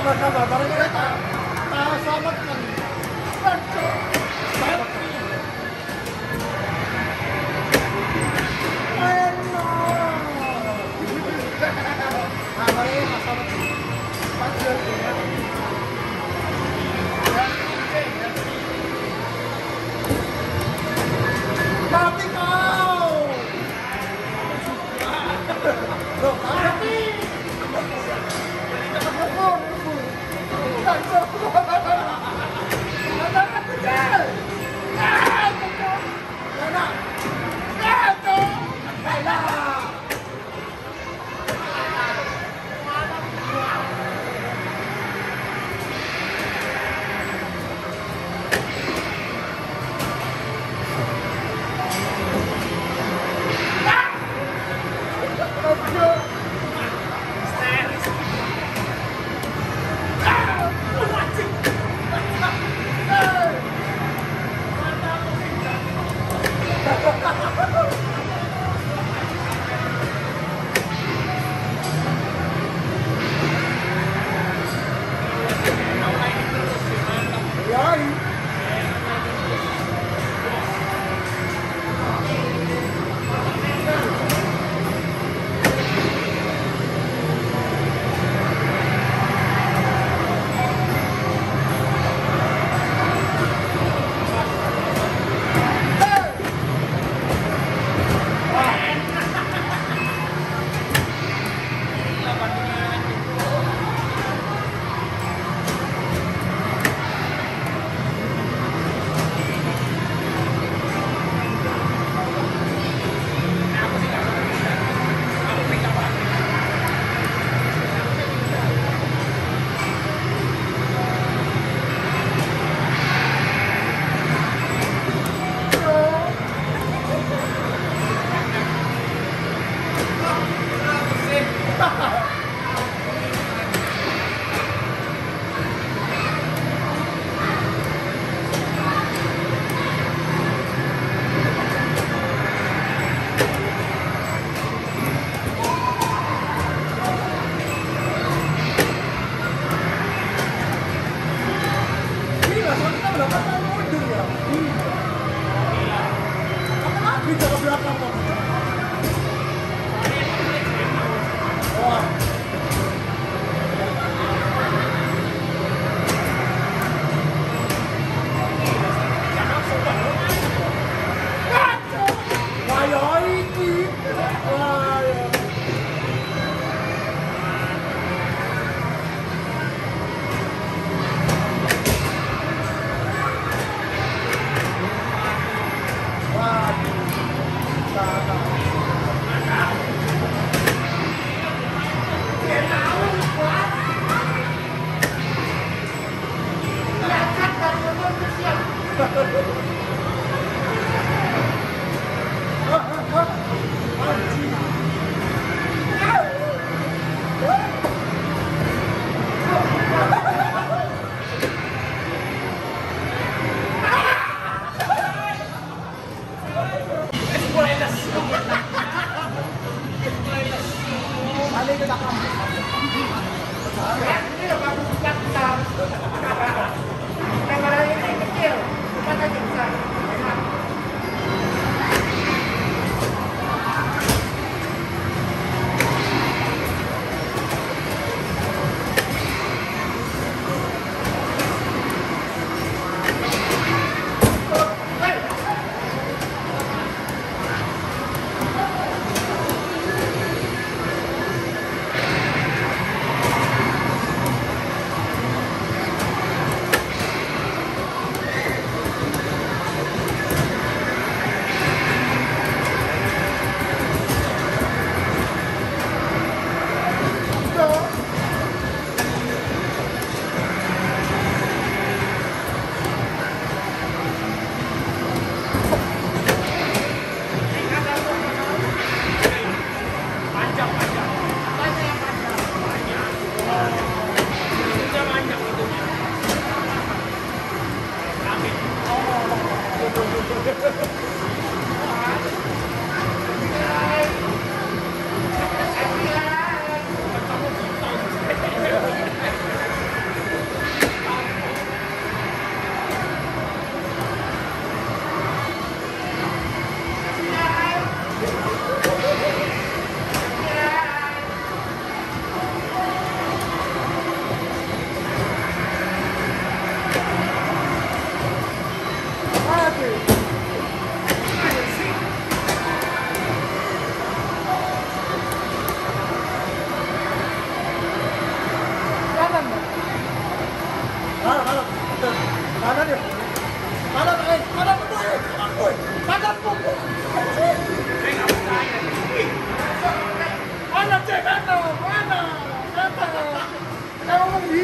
sabar. Barang kita tak selamatkan. Mati kau! Loh, mati!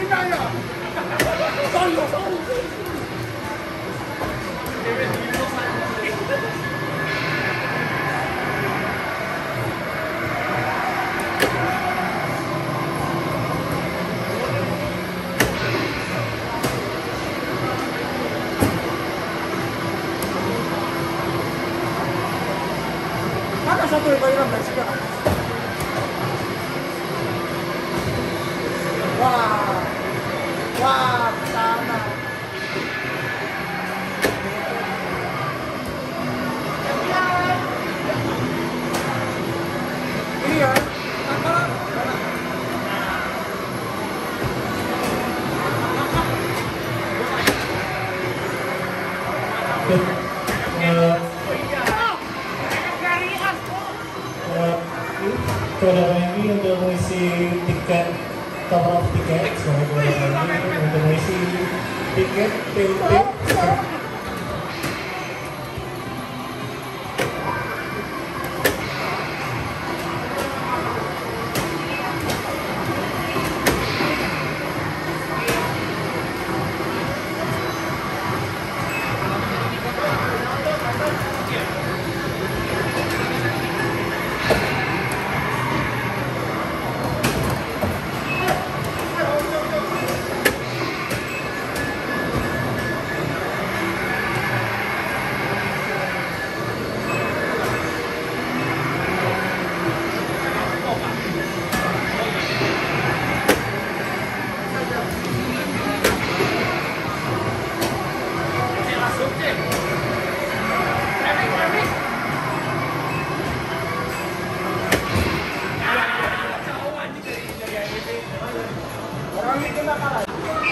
Budaya. Sorry. Mana satu yang bayar dari sekarang? Wah, sana. Ini ya, saudara ini untuk mengisi tiket cover of tiket, saudara ini untuk mengisi tiket PUT. orang ini kena kalah.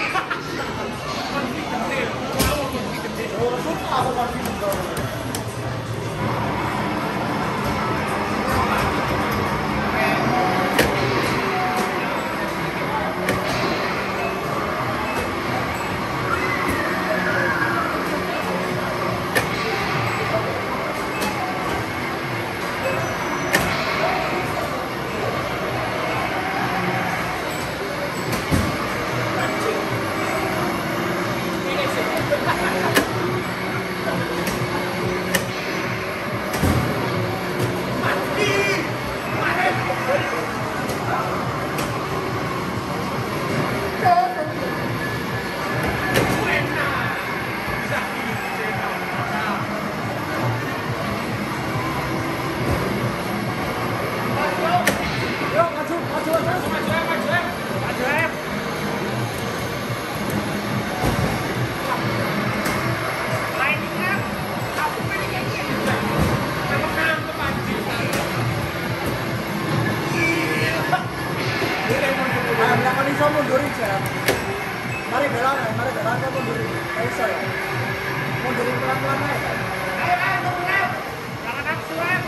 Mundurin saya. Mari belang kan mundurin. Ayo saya. Mundurin pelan-pelan aja. Ayo mundurin. Jangan nafsuan.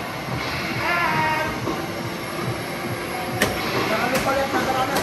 Jangan lupa lihat takarannya.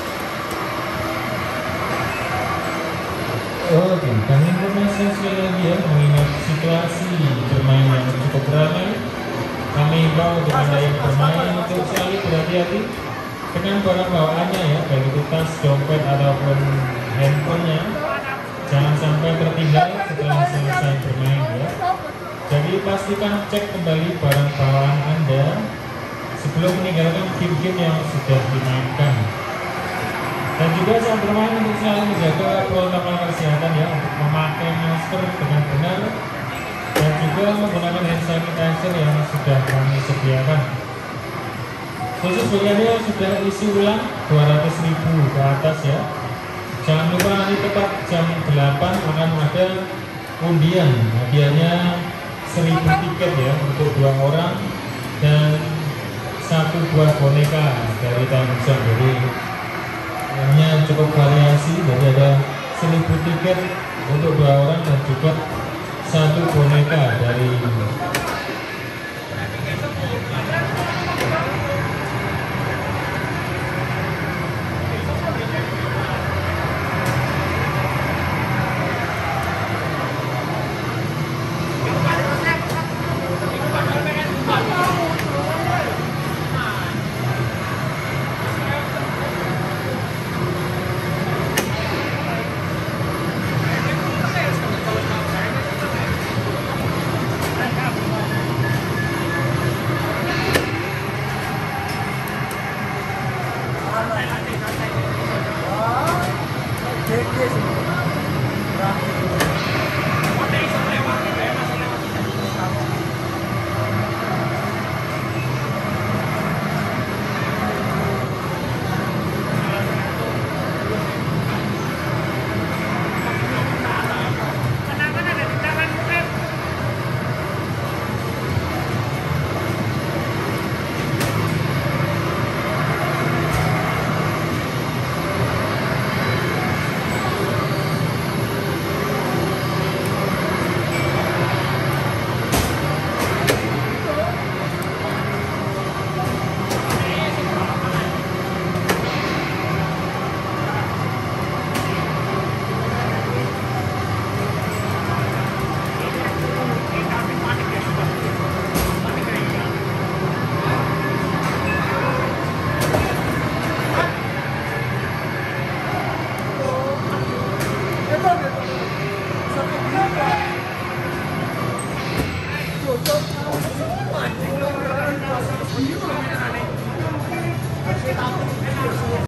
Oke, kami informasi sekali lagi ya, mengingat situasi bermain yang cukup ramai. Kami himbau untuk Anda yang bermain untuk selalu berhati-hati dengan barang bawaannya ya, baik itu tas, dompet ataupun handphonenya. Jangan sampai tertinggal setelah selesai bermain ya. Jadi pastikan cek kembali barang bawaan Anda sebelum meninggalkan game-game yang sudah dimainkan. Dan juga saat bermain untuk selalu menjaga protokol kesehatan ya, untuk memakai masker dengan benar dan juga menggunakan hand sanitizer yang sudah kami sediakan. Khusus bagi Anda yang sudah isi ulang 200.000 ke atas ya, jangan lupa nanti tepat jam 8 akan ada undian, hadiahnya 1.000 tiket ya untuk 2 orang dan 1 buah boneka dari Tanjung. Jadi hanya cukup variasi, jadi ada 1.000 tiket untuk 2 orang dan juga 1 boneka dari